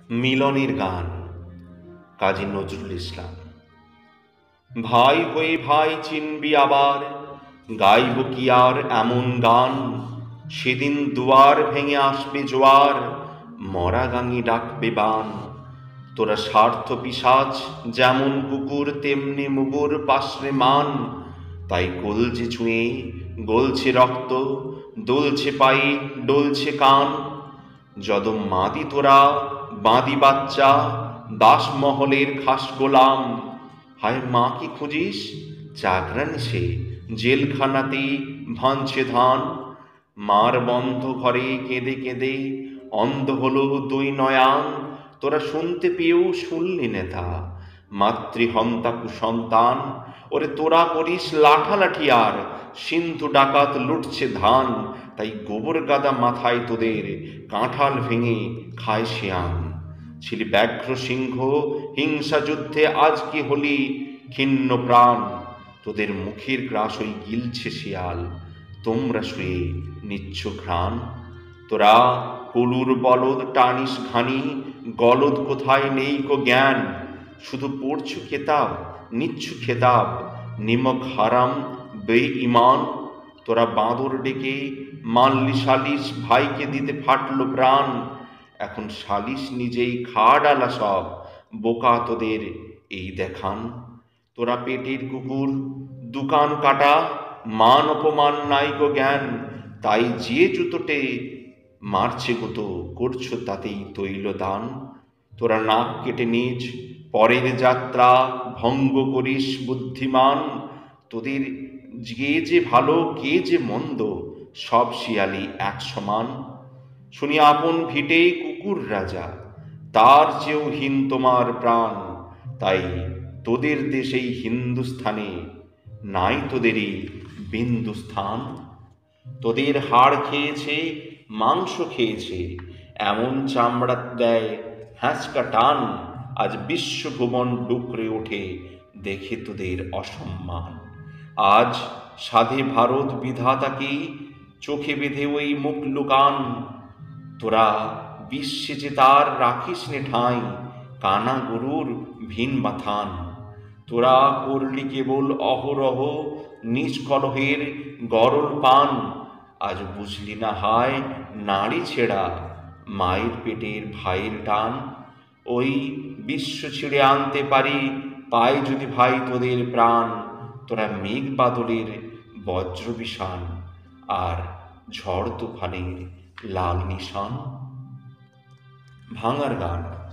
মিলনের গান কাজী নজরুল ইসলাম। ভাই হয়ে ভাই চিনবি আবার, গাইব কি আর এমন গান, সেদিন দুয়ার ভেঙে আসবে জোয়ার, মরা গাঙি ডাকবে বান। তোরা স্বার্থ পিশাচ, যেমন কুকুর তেমনি মুগুর পাশরে মান, তাই কলজে ছুঁয়ে গলছে রক্ত, দোলছে পায়ে ডলছে কান। যদম মাদি তোরা বাঁদি বাচ্চা, দাসমহলের খাস গোলাম, হায় মা কি খুঁজিস চাকরান সে, জেলখানাতে ভাঙছে ধান। মার বন্ধ ঘরে কেঁদে কেঁদে অন্ধ হলো দুই নয়ান, তোরা শুনতে পেয়েও শুনলি নেতা, মাতৃহন্তা কুসন্তান। ওরে তোরা করিস লাঠালাঠি আর, সিন্ধু ডাকাত লুটছে ধান, তাই গোবর গাদা মাথায় তোদের, কাঁঠাল ভেঙে খায় শিয়ান। ছিলি ব্যাঘ্র সিংহ হিংসা যুদ্ধে, আজ কি হলি ক্ষিন্ন প্রাণ, তোদের মুখের গ্রাস ওই গিলছে শিয়াল, তোমরা শুয়ে নিচ্ছ ঘ্রাণ। তোরা কলুর বলদ টানিস ঘানি, গলদ কোথায় নেই কো জ্ঞান, শুধু পড়ছ কেতাব নিচ্ছ খেতাব, নিমক হারাম বেঈমান। তোরা বাঁদর ডেকে মানলি সালিস, ভাইকে দিতে ফাটলো প্রাণ, এখন সালিস নিজেই খা ডালা সব, বোকা তোদের এই দেখান। তোরা পেটের কুকুর দোকান কাটা, মান অপমান নাই গো জ্ঞান, তাই যে জুতোটে মারছে গুতো করছো তাতেই তৈল দান। তোরা নাক কেটে নিজ পরের যাত্রা ভঙ্গ করিস বুদ্ধিমান, তোদের কে যে ভালো কে যে মন্দ, সব শিয়ালি এক সমান। শুনি আপন ভিটে কুকুর রাজা, তার চেয়েও হীন তোমার প্রাণ, তাই তোদের দেশেই হিন্দুস্থানে নাই তোদেরই বিন্দুস্থান। তোদের হাড় খেয়েছে মাংস খেয়েছে, এমন চামড়া দেয় হ্যাঁচকা টান, আজ বিশ্বভুবন ডুকরে ওঠে দেখে তোদের অসম্মান। আজ সাধে ভারত বিধাতাকে চোখে বেঁধে ওই মুখ লুকান, তোরা বিশ্বে যে তার রাখিস নে ঠাঁই, কানা গরুর ভিন মাথান। তোরা করলি কেবল অহরহ নিজ কলহের গরল পান, আজ বুঝলি না হায় নাড়ি ছেঁড়া মায়ের পেটের ভাইয়ের টান। ওই বিশ্ব ছিঁড়ে আনতে পারি পাই যদি ভাই তোদের প্রাণ, তোরা মেঘ বাদলের বজ্র বিষান, আর ঝড় তুফানের লাল নিশান। ভাঙার গান।